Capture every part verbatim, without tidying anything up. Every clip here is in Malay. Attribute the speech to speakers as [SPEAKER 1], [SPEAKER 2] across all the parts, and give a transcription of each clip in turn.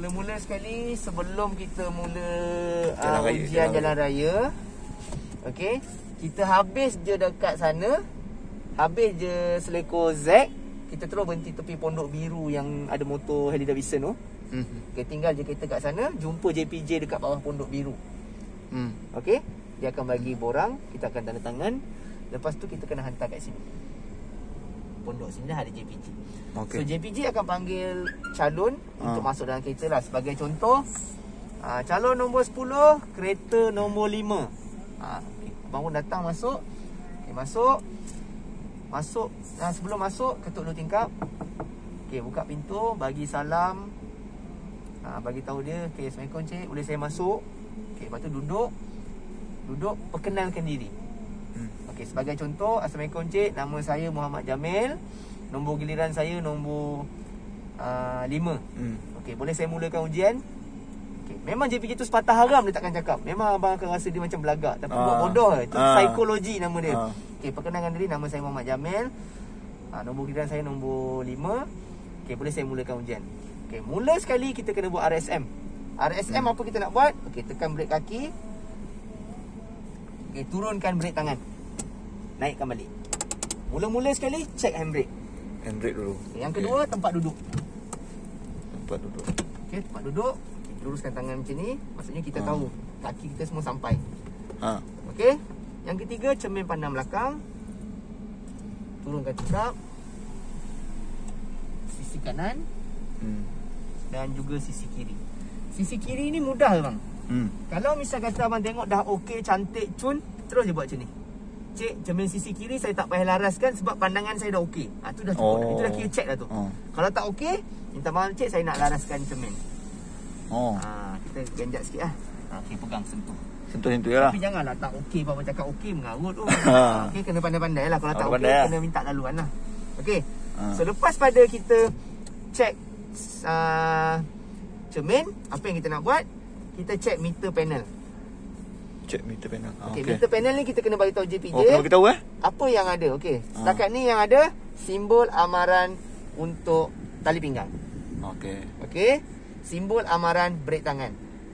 [SPEAKER 1] mula-mula sekali sebelum kita mula
[SPEAKER 2] jalan
[SPEAKER 1] uh,
[SPEAKER 2] raya,
[SPEAKER 1] ujian
[SPEAKER 2] jalan,
[SPEAKER 1] jalan raya, okey, kita habis je dekat sana, habis je Seleko Z, kita terus berhenti tepi Pondok Biru yang ada motor Harley Davidson tu. Hmm. Okay, tinggal je kita kat sana, jumpa J P J dekat bawah Pondok Biru. Hmm. Okey, dia akan bagi borang, kita akan tanda tangan. Lepas tu kita kena hantar kat sini. Pondok sini dah ada J P J. Okay. So J P J akan panggil calon ha. untuk masuk dalam kereta lah. Sebagai contoh, uh, calon nombor sepuluh, kereta nombor lima. Ha, okay. Abang pun datang masuk. Okay, masuk. Masuk. Nah, sebelum masuk, ketuk dulu tingkap. Okay, buka pintu, bagi salam. Ha, bagi tahu dia, okay, Assalamualaikum cik, boleh saya masuk? Okay, lepas tu duduk. Duduk, perkenalkan diri. Okey, sebagai contoh, Assalamualaikum cik, nama saya Muhammad Jamil. Nombor giliran saya nombor uh, lima. Hmm. Okey, boleh saya mulakan ujian? Okey, memang J P J tu sepatah haram dia takkan cakap. Memang abang akan rasa dia macam belagak, tapi uh, buat bodoh. Itu uh, psikologi nama dia. Uh. Okey, perkenalkan diri, nama saya Muhammad Jamil. Uh, nombor giliran saya nombor lima. Okey, boleh saya mulakan ujian? Okey, mula sekali kita kena buat R S M. R S M hmm. apa kita nak buat? Okey, tekan brek kaki. Okey, turunkan brek tangan. Naikkan balik. Mula-mula sekali check handbrake.
[SPEAKER 2] Handbrake dulu.
[SPEAKER 1] Okay, yang kedua okay. tempat duduk.
[SPEAKER 2] Tempat duduk.
[SPEAKER 1] Okey, tempat duduk. Kita luruskan tangan macam ni. Maksudnya kita ha. tahu kaki kita semua sampai. Ha. Okey. Yang ketiga cermin pandang belakang. Turunkan tingkap. Sisi kanan. Hmm. Dan juga sisi kiri. Sisi kiri ni mudah bang. Hmm. Kalau misal kata abang tengok dah okey, cantik, cun, terus je buat macam ni. Cik, cermin sisi kiri saya tak payah laraskan sebab pandangan saya dah okey. Ha, tu dah cukup. Oh. Itu dah kira check dah tu. Oh. Kalau tak okey, minta maaf cik, saya nak laraskan cermin. Oh. Ha, kita genjat sikit lah. Ha, okey, pegang, sentuh.
[SPEAKER 2] Sentuh-sentuh je lah.
[SPEAKER 1] Tapi janganlah tak okey, bapak cakap okey, mengarut tu. Ha. Okey, kena pandai-pandai lah. Kalau oh, tak okey, lah. kena minta laluan lah. Okey. Ha. So, lepas pada kita check uh, cermin, apa yang kita nak buat? Kita check meter panel.
[SPEAKER 2] Check meter panel. Ah,
[SPEAKER 1] okey, okay. Meter panel ni kita kena bagi tahu J P J.
[SPEAKER 2] Oh, kena bagi tahu eh?
[SPEAKER 1] Apa yang ada? Okey. Setakat ah. ni yang ada simbol amaran untuk tali pinggang. Okey. Okey. Simbol amaran brek tangan.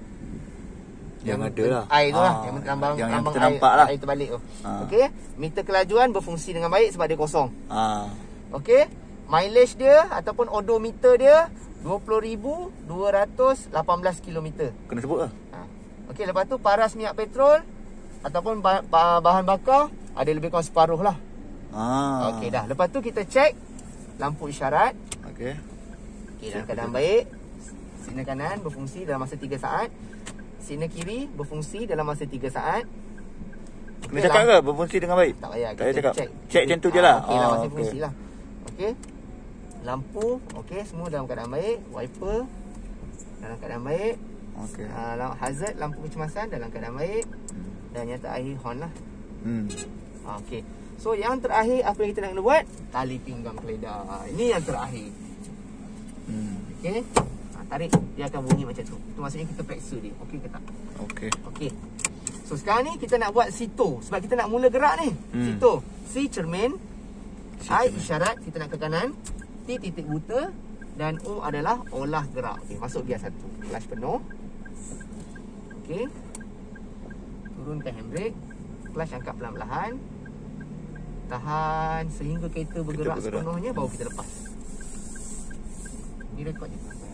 [SPEAKER 2] Yang, yang ada lah.
[SPEAKER 1] Air tu ah. lah.
[SPEAKER 2] Yang
[SPEAKER 1] lambang
[SPEAKER 2] yang,
[SPEAKER 1] lambang
[SPEAKER 2] yang nampak lah.
[SPEAKER 1] Air terbalik tu. Ah. Okey. Meter kelajuan berfungsi dengan baik sebab dia kosong. Ah. Okey. Mileage dia ataupun odometer dia dua puluh ribu dua ratus lapan belas kilometer.
[SPEAKER 2] Kena sebut lah.
[SPEAKER 1] Okey, lepas tu paras minyak petrol ataupun bahan bakar ada lebih kurang separuh lah. Ah. Okey dah. Lepas tu kita check lampu isyarat. Okey. Okey, dalam keadaan baik. Sinar kanan berfungsi dalam masa tiga saat. Sinar kiri berfungsi dalam masa tiga saat.
[SPEAKER 2] Kena okay, cakap ke berfungsi dengan baik?
[SPEAKER 1] Tak payah.
[SPEAKER 2] Kita cakap.
[SPEAKER 1] Check.
[SPEAKER 2] Check macam tu je lah.
[SPEAKER 1] Okey lah, masih okay. fungsi lah. Okey. Lampu, okey, semua dalam keadaan baik. Wiper dalam keadaan baik. Okay. Uh, hazard lampu kecemasan dalam keadaan baik. Dan yang terakhir horn lah. Hmm. Okey. So yang terakhir apa yang kita nak kena buat? Tali pinggang keledar. Ini yang terakhir. Hmm. Okey. Ha, tarik, dia akan bunyi macam tu. Itu maksudnya kita periksa dia. Okey ke tak? Okey. Okey. So sekarang ni kita nak buat sito sebab kita nak mula gerak ni. Hmm. Sito. C cermin. I isyarat kita nak ke kanan. T titik buta dan O adalah olah gerak. Okey, masuk gear satu. Clutch penuh. Okey. Turunkan handbrake. Clutch angkat perlahan-lahan. Tahan sehingga kereta bergerak, bergerak sepenuhnya baru kita lepas. Ni rekod je.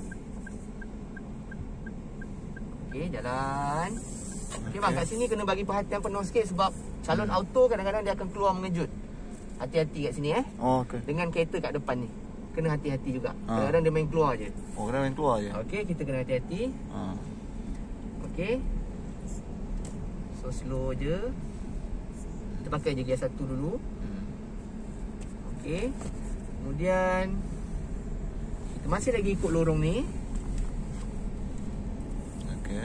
[SPEAKER 1] Okey, jalan. Okey bang, kat sini kena bagi perhatian penuh sikit sebab calon hmm. auto kadang-kadang dia akan keluar mengejut. Hati-hati kat sini eh. Oh, okey. Dengan kereta kat depan ni. Kena hati-hati juga. Ha. Kadang-kadang dia main keluar je.
[SPEAKER 2] Oh, kadang main keluar je.
[SPEAKER 1] Okey, kita kena hati-hati. Ha. Okey. So slow je. Kita pakai je gear satu dulu. Hmm. Okey. Kemudian kita masih lagi ikut lorong ni. Okey.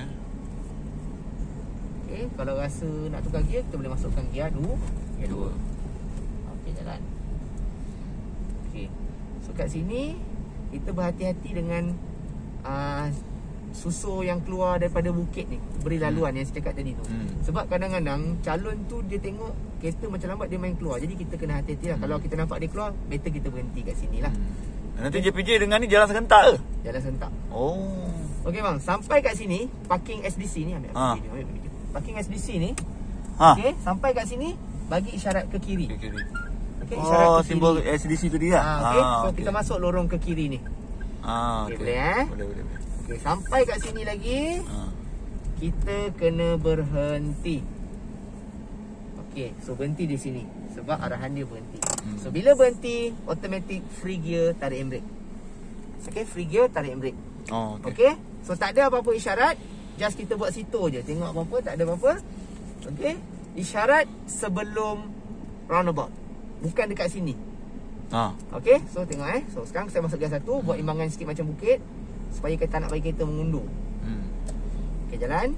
[SPEAKER 1] Okey, kalau rasa nak tukar gear, kita boleh masukkan gear dua. Gear dua. Okey, jalan. Okey. So kat sini kita berhati-hati dengan uh, susur yang keluar daripada bukit ni, beri laluan hmm. yang saya cakap tadi tu. Hmm. Sebab kadang-kadang calon tu dia tengok kereta macam lambat dia main keluar. Jadi kita kena hati-hati lah. Hmm. Kalau kita nampak dia keluar, better kita berhenti kat sini lah.
[SPEAKER 2] Hmm. Nanti J P J dengan ni jalan serentak ke?
[SPEAKER 1] Jalan serentak.
[SPEAKER 2] Oh.
[SPEAKER 1] Okey bang, sampai kat sini parking S D C ni, ambil
[SPEAKER 2] Ha.
[SPEAKER 1] video, ambil video. Parking S D C ni.
[SPEAKER 2] Ha.
[SPEAKER 1] Okey, sampai kat sini bagi isyarat ke kiri.
[SPEAKER 2] Ke kiri.
[SPEAKER 1] Okey, isyarat
[SPEAKER 2] Oh,
[SPEAKER 1] ke
[SPEAKER 2] simbol
[SPEAKER 1] kiri.
[SPEAKER 2] S D C tu dia.
[SPEAKER 1] Ha, okey.
[SPEAKER 2] Ah,
[SPEAKER 1] So
[SPEAKER 2] okey.
[SPEAKER 1] kita masuk lorong ke kiri ni.
[SPEAKER 2] Ah,
[SPEAKER 1] Okey,
[SPEAKER 2] okey.
[SPEAKER 1] boleh, eh?
[SPEAKER 2] Boleh, boleh, boleh.
[SPEAKER 1] Okey, sampai kat sini lagi
[SPEAKER 2] Ha.
[SPEAKER 1] kita kena berhenti. Okey, so berhenti di sini sebab arahan dia berhenti.
[SPEAKER 2] Hmm.
[SPEAKER 1] So bila berhenti, automatic free gear tarik handbrake. Okey, free gear tarik handbrake.
[SPEAKER 2] Oh, okey.
[SPEAKER 1] Okey. So tak ada apa-apa isyarat, just kita buat situ je. Tengok apa-apa, tak ada apa-apa. Okey. Isyarat sebelum roundabout. Bukan dekat sini.
[SPEAKER 2] Ha.
[SPEAKER 1] Okey. So tengok eh. So sekarang saya masuk gear satu, buat imbangan sikit macam bukit supaya kita nak bagi kereta mengundur.
[SPEAKER 2] Hmm.
[SPEAKER 1] Okey, jalan.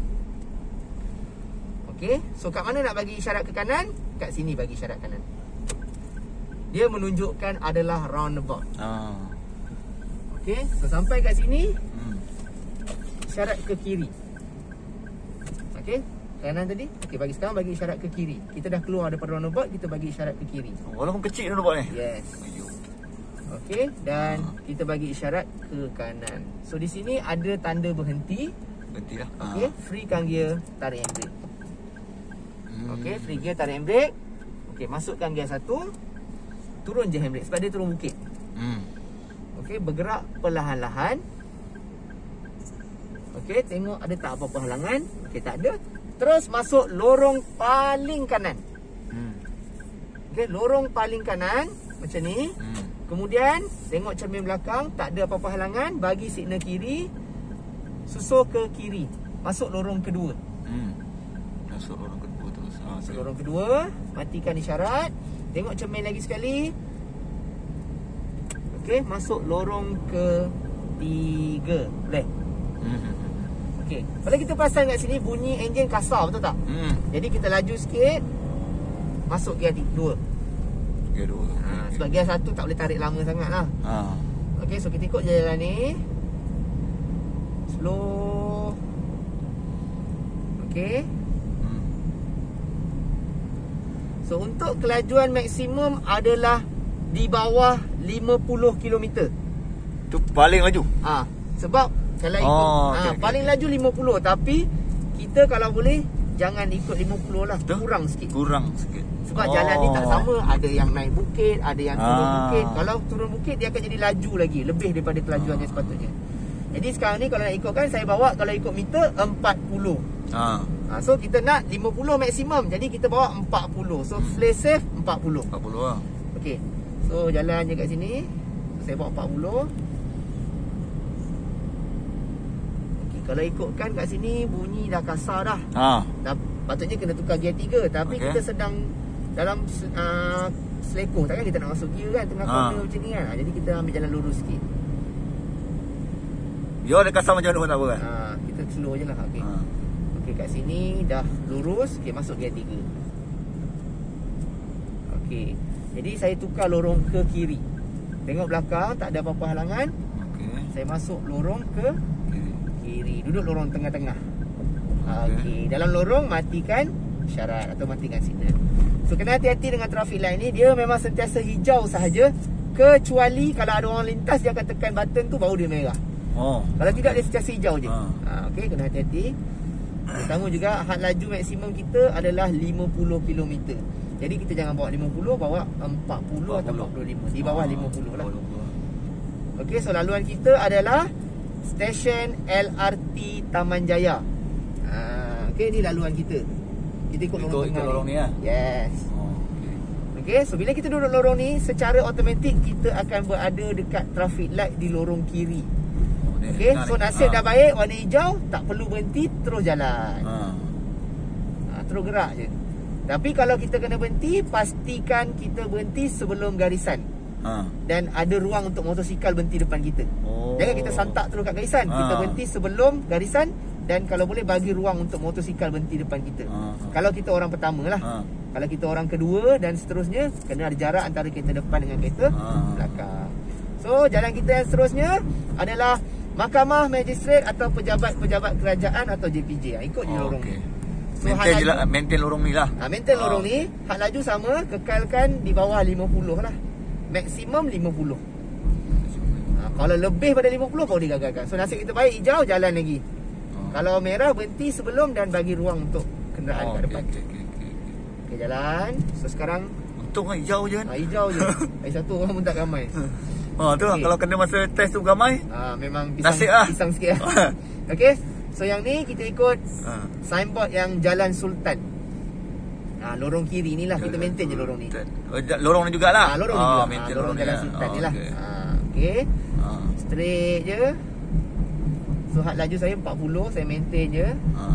[SPEAKER 1] Okey. So kat mana nak bagi isyarat ke kanan? Kat sini bagi isyarat kanan. Dia menunjukkan adalah roundabout.
[SPEAKER 2] Ah.
[SPEAKER 1] Okey. So sampai kat sini,
[SPEAKER 2] Hmm.
[SPEAKER 1] isyarat ke kiri. Okey, kanan tadi. Okey, bagi sekarang bagi isyarat ke kiri. Kita dah keluar daripada roundabout, kita bagi isyarat ke kiri.
[SPEAKER 2] Walaupun kecil dulu buat ni.
[SPEAKER 1] Yes.
[SPEAKER 2] Ayuh.
[SPEAKER 1] Okey, dan kita bagi isyarat ke kanan. So di sini ada tanda berhenti.
[SPEAKER 2] Berhenti lah.
[SPEAKER 1] Okey, freekan gear, tarik handbrake.
[SPEAKER 2] Hmm.
[SPEAKER 1] Okey, free gear, tarik handbrake. Okey, masukkan gear satu. Turun je handbrake sebab dia turun bukit.
[SPEAKER 2] Hmm.
[SPEAKER 1] Okey, bergerak perlahan-lahan. Okey, tengok ada tak apa-apa halangan. Okey, tak ada. Terus masuk lorong paling kanan.
[SPEAKER 2] Hmm.
[SPEAKER 1] Okey, lorong paling kanan macam ni.
[SPEAKER 2] Hmm.
[SPEAKER 1] Kemudian tengok cermin belakang, tak ada apa-apa halangan, bagi signal kiri. Susul ke kiri. Masuk lorong kedua.
[SPEAKER 2] Hmm. Masuk lorong kedua terus. Ha,
[SPEAKER 1] Masuk
[SPEAKER 2] okey.
[SPEAKER 1] lorong kedua, matikan isyarat. Tengok cermin lagi sekali. Okey, masuk lorong ketiga. Boleh?
[SPEAKER 2] Hmm.
[SPEAKER 1] Okey. Kalau kita perasan kat sini bunyi enjin kasar, betul tak?
[SPEAKER 2] Hmm.
[SPEAKER 1] Jadi kita laju sikit. Masuk gear dua.
[SPEAKER 2] Gear dua.
[SPEAKER 1] Ha, sebab gear satu tak boleh tarik lama sangat lah.
[SPEAKER 2] Ha.
[SPEAKER 1] Okey, so kita ikut jalan ni. Slow. Okey.
[SPEAKER 2] Hmm.
[SPEAKER 1] So untuk kelajuan maksimum adalah di bawah lima puluh kilometer.
[SPEAKER 2] Tu paling laju.
[SPEAKER 1] Ah, sebab kalau ikut
[SPEAKER 2] Oh,
[SPEAKER 1] ah,
[SPEAKER 2] okey, okey,
[SPEAKER 1] paling
[SPEAKER 2] okey.
[SPEAKER 1] laju lima puluh, tapi kita kalau boleh jangan ikut lima puluh lah,
[SPEAKER 2] Betul?
[SPEAKER 1] kurang sikit.
[SPEAKER 2] Kurang sikit.
[SPEAKER 1] Sebab oh. jalan ni tak sama, ada yang naik bukit, ada yang turun
[SPEAKER 2] Ah.
[SPEAKER 1] bukit. Kalau turun bukit dia akan jadi laju lagi, lebih daripada kelajuan yang sepatutnya. Jadi sekarang ni kalau nak ikutkan, saya bawa kalau ikut meter empat puluh.
[SPEAKER 2] Ha.
[SPEAKER 1] Ha, so kita nak lima puluh maksimum, jadi kita bawa empat puluh. So
[SPEAKER 2] Hmm.
[SPEAKER 1] play safe empat puluh.
[SPEAKER 2] empat puluh lah.
[SPEAKER 1] Okey. So jalan je kat sini. Saya bawa empat puluh. Okey, kalau ikutkan kat sini bunyi dah kasar dah.
[SPEAKER 2] Ha.
[SPEAKER 1] Dah patutnya kena tukar gear tiga, tapi
[SPEAKER 2] Okey.
[SPEAKER 1] kita sedang dalam uh, seleko, takkan kita nak masuk gear kan tengah
[SPEAKER 2] Ha.
[SPEAKER 1] corner macam ni kan. Ha, jadi kita ambil jalan lurus sikit.
[SPEAKER 2] Dia ada kasar macam mana pun tak apa kan?
[SPEAKER 1] Ha, kita slow je lah. Okey.
[SPEAKER 2] Ha.
[SPEAKER 1] Okey, kat sini dah lurus. Okey, masuk gear tiga. Okey. Jadi saya tukar lorong ke kiri. Tengok belakang, tak ada apa-apa halangan.
[SPEAKER 2] Okey.
[SPEAKER 1] Saya masuk lorong ke
[SPEAKER 2] Kiri.
[SPEAKER 1] kiri. Duduk lorong tengah-tengah.
[SPEAKER 2] Okey.
[SPEAKER 1] Okey. Dalam lorong matikan syarat atau matikan signal. So kena hati-hati dengan traffic light ni. Dia memang sentiasa hijau sahaja. Kecuali kalau ada orang lintas, dia akan tekan button tu baru dia merah.
[SPEAKER 2] Oh.
[SPEAKER 1] Kalau tidak, dia sentiasa hijau je.
[SPEAKER 2] Ha.
[SPEAKER 1] Ha, okey, kena hati-hati. Pertama juga, had laju maksimum kita adalah lima puluh kilometer. Jadi kita jangan bawa lima puluh, bawa empat puluh atau empat puluh lima. Di bawah lima puluh lah. Okey, so laluan kita adalah stesen L R T Taman Jaya. Ha, okey, ni laluan kita. Kita ikut
[SPEAKER 2] Ikut-
[SPEAKER 1] lorong
[SPEAKER 2] ikut
[SPEAKER 1] tengah
[SPEAKER 2] lorong ni lah?
[SPEAKER 1] Yes.
[SPEAKER 2] Oh, okey.
[SPEAKER 1] Okey, so bila kita duduk lorong ni, secara automatik kita akan berada dekat traffic light di lorong kiri.
[SPEAKER 2] Oh, ni
[SPEAKER 1] Okey,
[SPEAKER 2] tengah
[SPEAKER 1] so
[SPEAKER 2] ni.
[SPEAKER 1] nasib
[SPEAKER 2] Ha.
[SPEAKER 1] dah baik, warna hijau, tak perlu berhenti, terus jalan.
[SPEAKER 2] Ha.
[SPEAKER 1] Ha, terus gerak je. Tapi kalau kita kena berhenti, pastikan kita berhenti sebelum garisan.
[SPEAKER 2] Ha.
[SPEAKER 1] Dan ada ruang untuk motosikal berhenti depan kita.
[SPEAKER 2] Oh.
[SPEAKER 1] Jangan kita santak terus kat garisan.
[SPEAKER 2] Ha.
[SPEAKER 1] Kita berhenti sebelum garisan. Dan kalau boleh bagi ruang untuk motosikal berhenti depan kita.
[SPEAKER 2] Ha.
[SPEAKER 1] Kalau kita orang pertama lah.
[SPEAKER 2] Ha.
[SPEAKER 1] Kalau kita orang kedua dan seterusnya, kena ada jarak antara kereta depan dengan kereta
[SPEAKER 2] Ha.
[SPEAKER 1] belakang. So jalan kita yang seterusnya adalah Mahkamah Magistrate atau Pejabat-Pejabat Kerajaan atau J P J. Ha, ikut je
[SPEAKER 2] Oh,
[SPEAKER 1] lorong
[SPEAKER 2] okey.
[SPEAKER 1] ni. So,
[SPEAKER 2] Maintain
[SPEAKER 1] had
[SPEAKER 2] je lah,
[SPEAKER 1] laju-
[SPEAKER 2] maintain lorong ni lah.
[SPEAKER 1] Ha, maintain
[SPEAKER 2] Ah,
[SPEAKER 1] lorong ni, had laju sama, kekalkan di bawah lima puluh lah. Maksimum lima puluh. Ha, Ha, kalau lebih pada lima puluh baru digagalkan. So nasib kita baik, hijau jalan lagi.
[SPEAKER 2] Oh.
[SPEAKER 1] Kalau merah berhenti sebelum dan bagi ruang untuk kenderaan
[SPEAKER 2] Oh,
[SPEAKER 1] kat depan.
[SPEAKER 2] okey, okey, okey.
[SPEAKER 1] Okey, jalan. So sekarang
[SPEAKER 2] Untung kan hijau je kan.
[SPEAKER 1] ha, hijau je. Lagi satu orang pun tak ramai.
[SPEAKER 2] Oh, tu lah.
[SPEAKER 1] Okey.
[SPEAKER 2] Kalau kena masa test tu ramai.
[SPEAKER 1] Ha, memang pisang,
[SPEAKER 2] Nasib lah.
[SPEAKER 1] pisang sikit. Okey. So yang ni kita ikut
[SPEAKER 2] Ha.
[SPEAKER 1] signboard yang Jalan Sultan. Ha, lorong kiri ni lah, kita maintain je lorong ni.
[SPEAKER 2] Oh, ja- lorong ni jugalah.
[SPEAKER 1] Ha, lorong
[SPEAKER 2] Ah,
[SPEAKER 1] ni juga. Ha,
[SPEAKER 2] maintain
[SPEAKER 1] lorong Jalan
[SPEAKER 2] ni
[SPEAKER 1] Sultan
[SPEAKER 2] lah.
[SPEAKER 1] ni lah.
[SPEAKER 2] Okey.
[SPEAKER 1] Ha, okey.
[SPEAKER 2] Ha.
[SPEAKER 1] Straight je. So had laju saya empat puluh, saya maintain je.
[SPEAKER 2] Ha.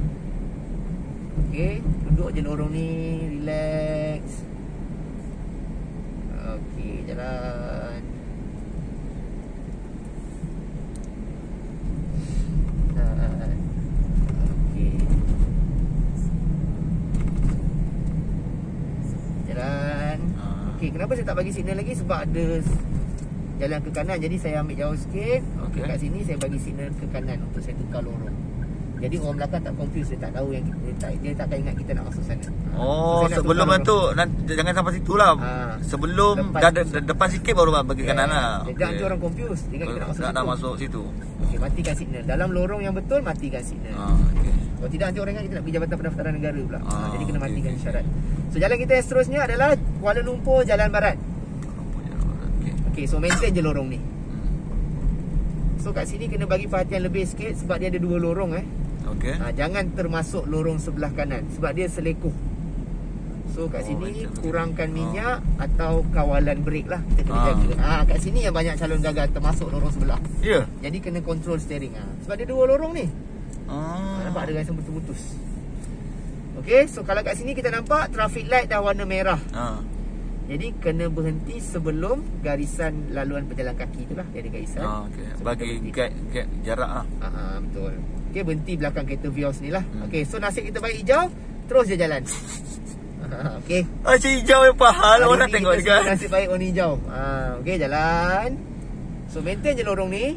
[SPEAKER 1] Okey, duduk je lorong ni, relax. Okey, jalan. Jalan. Okey. Jalan.
[SPEAKER 2] Ah.
[SPEAKER 1] Okey, kenapa saya tak bagi signal lagi? Sebab ada jalan ke kanan, jadi saya ambil jauh sikit. Okey,
[SPEAKER 2] Okey.
[SPEAKER 1] kat sini saya bagi signal ke kanan untuk saya tukar lorong. Jadi orang belakang tak confuse, dia tak tahu yang kita, dia tak, dia takkan ingat kita nak masuk sana. Ha,
[SPEAKER 2] Oh,
[SPEAKER 1] so saya nak
[SPEAKER 2] sebelum
[SPEAKER 1] tukar
[SPEAKER 2] tu nanti, jangan sampai situ lah.
[SPEAKER 1] Ha.
[SPEAKER 2] Sebelum
[SPEAKER 1] Lepas-
[SPEAKER 2] dah de, depan sikit baru bagi
[SPEAKER 1] Yeah.
[SPEAKER 2] kanan lah.
[SPEAKER 1] Dia nanti orang confuse, dia ingat kita nak masuk
[SPEAKER 2] nak,
[SPEAKER 1] situ.
[SPEAKER 2] nak masuk situ.
[SPEAKER 1] Okey, matikan signal. Dalam lorong yang betul, matikan signal.
[SPEAKER 2] Ha, okey.
[SPEAKER 1] Kalau tidak nanti orang ingat kita nak pergi Jabatan Pendaftaran Negara pula. Ha,
[SPEAKER 2] Ah,
[SPEAKER 1] jadi kena
[SPEAKER 2] okey,
[SPEAKER 1] matikan
[SPEAKER 2] okey.
[SPEAKER 1] syarat. So jalan kita yang seterusnya adalah Kuala Lumpur Jalan Barat.
[SPEAKER 2] Okey.
[SPEAKER 1] Okey, so maintain je lorong ni.
[SPEAKER 2] Hmm.
[SPEAKER 1] So kat sini kena bagi perhatian lebih sikit sebab dia ada dua lorong eh.
[SPEAKER 2] Okey.
[SPEAKER 1] Ha, jangan termasuk lorong sebelah kanan sebab dia selekoh. So kat
[SPEAKER 2] Oh,
[SPEAKER 1] sini
[SPEAKER 2] macam tu.
[SPEAKER 1] kurangkan
[SPEAKER 2] Ah.
[SPEAKER 1] minyak atau kawalan brek lah. Kita kena
[SPEAKER 2] Ah.
[SPEAKER 1] jaga. Ah, kat sini yang banyak calon gagal termasuk lorong sebelah.
[SPEAKER 2] Ya.
[SPEAKER 1] Jadi kena control steering ah. Sebab dia dua lorong ni.
[SPEAKER 2] Ah.
[SPEAKER 1] Nampak ada garis yang putus-putus. Okey, so kalau kat sini kita nampak traffic light dah warna merah.
[SPEAKER 2] Ha.
[SPEAKER 1] Jadi kena berhenti sebelum garisan laluan pejalan kaki tu lah. Dia ada garisan.
[SPEAKER 2] Ah, okey.
[SPEAKER 1] So,
[SPEAKER 2] Bagi
[SPEAKER 1] kita berhenti.
[SPEAKER 2] gap, gap jarak lah.
[SPEAKER 1] Ah, ah, betul. Okey, berhenti belakang kereta Vios ni lah.
[SPEAKER 2] Hmm.
[SPEAKER 1] Okey, so nasib kita baik hijau, terus je jalan. Ah, okey.
[SPEAKER 2] Macam hijau yang pahal.
[SPEAKER 1] Hari
[SPEAKER 2] Orang nak
[SPEAKER 1] ni
[SPEAKER 2] tengok
[SPEAKER 1] kita
[SPEAKER 2] juga.
[SPEAKER 1] semua nasib baik warna hijau. Ah, okey, jalan. So maintain je lorong ni.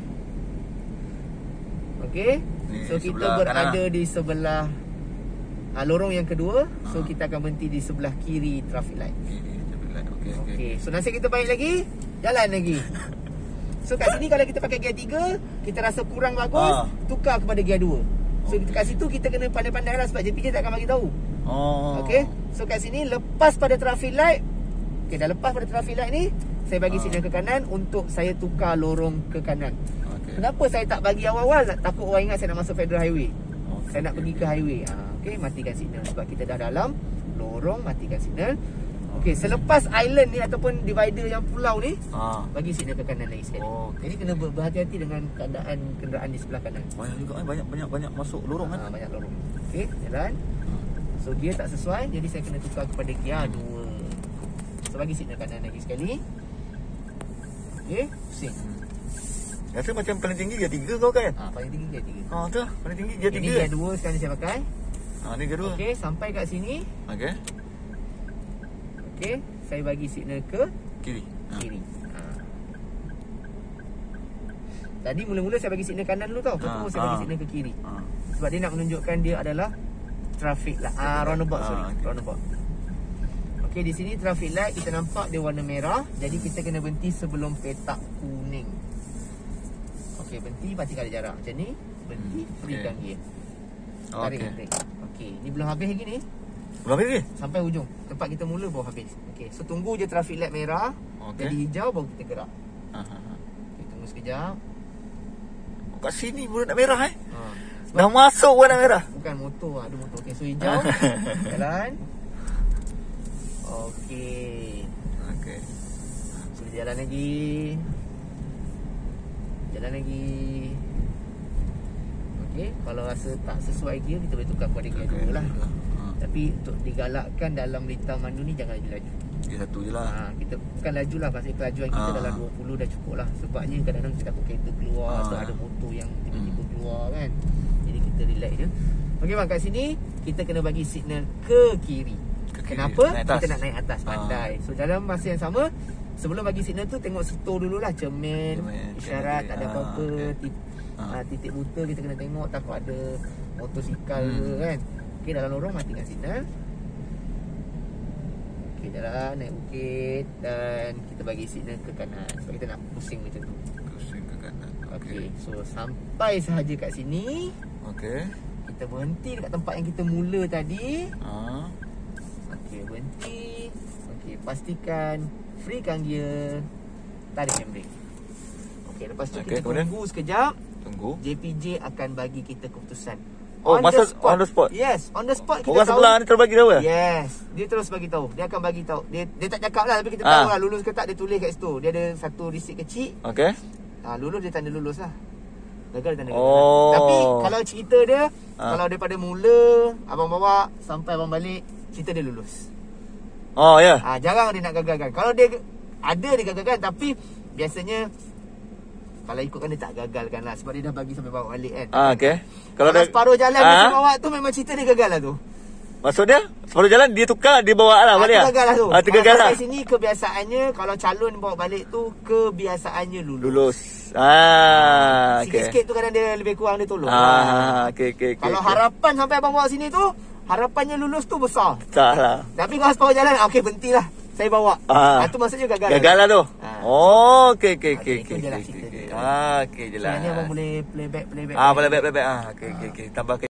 [SPEAKER 1] Okey.
[SPEAKER 2] Ni,
[SPEAKER 1] So kita
[SPEAKER 2] sebelah
[SPEAKER 1] berada
[SPEAKER 2] kanan.
[SPEAKER 1] di sebelah ah, lorong yang kedua. So
[SPEAKER 2] Ah.
[SPEAKER 1] kita akan berhenti di sebelah kiri traffic light.
[SPEAKER 2] Okey, okey.
[SPEAKER 1] Okey. So nasib kita baik lagi, jalan lagi. So kat sini kalau kita pakai gear tiga, kita rasa kurang bagus,
[SPEAKER 2] Ah.
[SPEAKER 1] tukar kepada gear dua. So
[SPEAKER 2] Okey.
[SPEAKER 1] kat situ kita kena pandai-pandai lah sebab J P J tak akan bagi tahu.
[SPEAKER 2] Oh.
[SPEAKER 1] Okey. So kat sini lepas pada traffic light. Okey, dah lepas pada traffic light ni, saya bagi
[SPEAKER 2] Ah.
[SPEAKER 1] signal ke kanan untuk saya tukar lorong ke kanan.
[SPEAKER 2] Okey.
[SPEAKER 1] Kenapa saya tak bagi awal-awal? Nak takut orang ingat saya nak masuk Federal Highway.
[SPEAKER 2] Okey,
[SPEAKER 1] Saya nak
[SPEAKER 2] okey,
[SPEAKER 1] pergi
[SPEAKER 2] okey.
[SPEAKER 1] ke highway. Ha, okey, matikan signal sebab kita dah dalam lorong, matikan signal. Okey, selepas island ni ataupun divider yang pulau ni,
[SPEAKER 2] Ah.
[SPEAKER 1] bagi signal ke kanan lagi sekali.
[SPEAKER 2] Oh, okey.
[SPEAKER 1] Jadi kena ber- berhati-hati dengan keadaan kenderaan di sebelah kanan.
[SPEAKER 2] Banyak juga kan, banyak banyak banyak masuk lorong kan.
[SPEAKER 1] Ha, banyak lorong. Okey, jalan. So gear tak sesuai, jadi saya kena tukar kepada gear dua. So bagi signal kanan lagi sekali. Okey, pusing.
[SPEAKER 2] Rasa macam paling tinggi dia tiga kau kan?
[SPEAKER 1] Ha, paling tinggi gear tiga.
[SPEAKER 2] Ha, tu lah. Paling tinggi dia
[SPEAKER 1] Ini
[SPEAKER 2] tiga.
[SPEAKER 1] gear dua sekarang ni saya pakai.
[SPEAKER 2] Ha, ni gear dua.
[SPEAKER 1] Okey, sampai kat sini.
[SPEAKER 2] Okey.
[SPEAKER 1] Okey, saya bagi signal ke
[SPEAKER 2] Kiri. Ha.
[SPEAKER 1] kiri. Ha. Tadi mula-mula saya bagi signal kanan dulu tau. Lepas tu
[SPEAKER 2] Ha,
[SPEAKER 1] saya bagi
[SPEAKER 2] ha.
[SPEAKER 1] signal ke kiri.
[SPEAKER 2] Ha.
[SPEAKER 1] Sebab dia nak menunjukkan dia adalah traffic light. Ah, roundabout,
[SPEAKER 2] Ah,
[SPEAKER 1] sorry.
[SPEAKER 2] okey.
[SPEAKER 1] Roundabout. Okey, di sini traffic light kita nampak dia warna merah. Jadi kita kena berhenti sebelum petak kuning. Okey, berhenti, pastikan ada jarak. Macam ni, berhenti,
[SPEAKER 2] Hmm,
[SPEAKER 1] berikan
[SPEAKER 2] okey.
[SPEAKER 1] gear. Tarik
[SPEAKER 2] Okey.
[SPEAKER 1] okay. Okey, ni belum habis lagi ni.
[SPEAKER 2] Berapa lagi?
[SPEAKER 1] Sampai hujung. Tempat kita mula baru habis. Okey, so tunggu je traffic light merah.
[SPEAKER 2] Okey.
[SPEAKER 1] Jadi hijau baru kita gerak.
[SPEAKER 2] Ha, ha, ha.
[SPEAKER 1] Okey, tunggu sekejap.
[SPEAKER 2] Kat sini pun nak merah eh.
[SPEAKER 1] Ha.
[SPEAKER 2] Dah masuk pun nak merah.
[SPEAKER 1] Bukan motor, ada motor. Okey, so hijau. Jalan. Okey.
[SPEAKER 2] Okey.
[SPEAKER 1] So dia jalan lagi. Jalan lagi. Okey, kalau rasa tak sesuai gear kita boleh tukar kepada gear dua lah.
[SPEAKER 2] Ha.
[SPEAKER 1] Tapi untuk digalakkan dalam lintang mandu ni jangan laju-laju.
[SPEAKER 2] Dia satu je lah.
[SPEAKER 1] Ha, kita bukan laju lah, pasal kelajuan kita
[SPEAKER 2] Ah.
[SPEAKER 1] dalam dua puluh dah cukup lah. Sebabnya kadang-kadang kita takut kereta keluar
[SPEAKER 2] Ah.
[SPEAKER 1] atau ada motor yang tiba-tiba
[SPEAKER 2] Hmm.
[SPEAKER 1] keluar kan. Jadi kita relax je. Okey bang, kat sini kita kena bagi signal ke kiri.
[SPEAKER 2] Ke kiri.
[SPEAKER 1] Kenapa?
[SPEAKER 2] Naik atas.
[SPEAKER 1] Kita nak naik atas, pandai. So dalam masa yang sama, sebelum bagi signal tu tengok situ dululah, cermin,
[SPEAKER 2] Cermin,
[SPEAKER 1] isyarat,
[SPEAKER 2] cermin.
[SPEAKER 1] ada
[SPEAKER 2] Ah,
[SPEAKER 1] apa-apa,
[SPEAKER 2] okey.
[SPEAKER 1] tit-
[SPEAKER 2] Ah.
[SPEAKER 1] ah, titik buta kita kena tengok, takut ada motosikal
[SPEAKER 2] Hmm.
[SPEAKER 1] ke kan. Okey, dalam lorong matikan signal. Okey, jalan naik bukit dan kita bagi signal ke kanan. Sebab kita nak pusing macam tu.
[SPEAKER 2] Pusing ke kanan.
[SPEAKER 1] Okey, so sampai sahaja kat sini.
[SPEAKER 2] Okey.
[SPEAKER 1] Kita berhenti dekat tempat yang kita mula tadi.
[SPEAKER 2] Ha.
[SPEAKER 1] Okey, berhenti. Okey, pastikan freekan gear, tarik handbrake. Okey, lepas tu
[SPEAKER 2] Okey,
[SPEAKER 1] kita
[SPEAKER 2] kemudian?
[SPEAKER 1] tunggu sekejap.
[SPEAKER 2] Tunggu.
[SPEAKER 1] J P J akan bagi kita keputusan.
[SPEAKER 2] Oh, masa on the spot.
[SPEAKER 1] Yes, on the spot kita
[SPEAKER 2] Orang
[SPEAKER 1] tahu.
[SPEAKER 2] sebelah ni terbagi tahu ke?
[SPEAKER 1] Yes, dia terus bagi tahu. Dia akan bagi tahu. Dia dia tak cakap lah tapi kita
[SPEAKER 2] Ah.
[SPEAKER 1] tahu lah lulus ke tak, dia tulis kat situ. Dia ada satu receipt kecil.
[SPEAKER 2] Okey.
[SPEAKER 1] Ah, lulus dia tanda lulus lah. Gagal dia tanda gagal.
[SPEAKER 2] Oh.
[SPEAKER 1] Tapi kalau cerita dia,
[SPEAKER 2] Ah.
[SPEAKER 1] kalau daripada mula abang bawa sampai abang balik, cerita dia lulus.
[SPEAKER 2] Oh, ya.
[SPEAKER 1] Ah, jarang dia nak gagalkan. Kalau dia ada dia gagalkan, tapi biasanya kalau ikutkan dia tak gagalkan lah sebab dia dah bagi sampai bawa balik kan.
[SPEAKER 2] Ah, okey.
[SPEAKER 1] Kalau, kalau separuh jalan
[SPEAKER 2] ah.
[SPEAKER 1] dia bawa tu memang cerita dia gagal lah tu.
[SPEAKER 2] Maksudnya separuh jalan dia tukar, dia bawa lah balik.
[SPEAKER 1] Ah, tu gagal lah tu.
[SPEAKER 2] Ah, tu gagal lah.
[SPEAKER 1] Sampai sini kebiasaannya kalau calon bawa balik tu kebiasaannya lulus.
[SPEAKER 2] Lulus. Ah, okey.
[SPEAKER 1] Sikit-sikit tu kadang dia lebih kurang dia tolong.
[SPEAKER 2] Ah, okey okey okey.
[SPEAKER 1] Kalau
[SPEAKER 2] okay.
[SPEAKER 1] harapan sampai abang bawa sini tu, harapannya lulus tu besar.
[SPEAKER 2] tak lah.
[SPEAKER 1] Tapi kalau separuh jalan, okey berhentilah. Saya bawa.
[SPEAKER 2] Ah.
[SPEAKER 1] Ah, tu maksudnya gagal.
[SPEAKER 2] Gagal lah tu.
[SPEAKER 1] Ah.
[SPEAKER 2] Oh, okey okey okey
[SPEAKER 1] Okey, itu
[SPEAKER 2] okey.
[SPEAKER 1] je lah
[SPEAKER 2] okey,
[SPEAKER 1] cerita
[SPEAKER 2] okey.
[SPEAKER 1] dia.
[SPEAKER 2] Ah, okey je lah.
[SPEAKER 1] Sebenarnya abang boleh playback playback.
[SPEAKER 2] Ah, boleh baik baik baik. Ah, okey okey okey. Tambah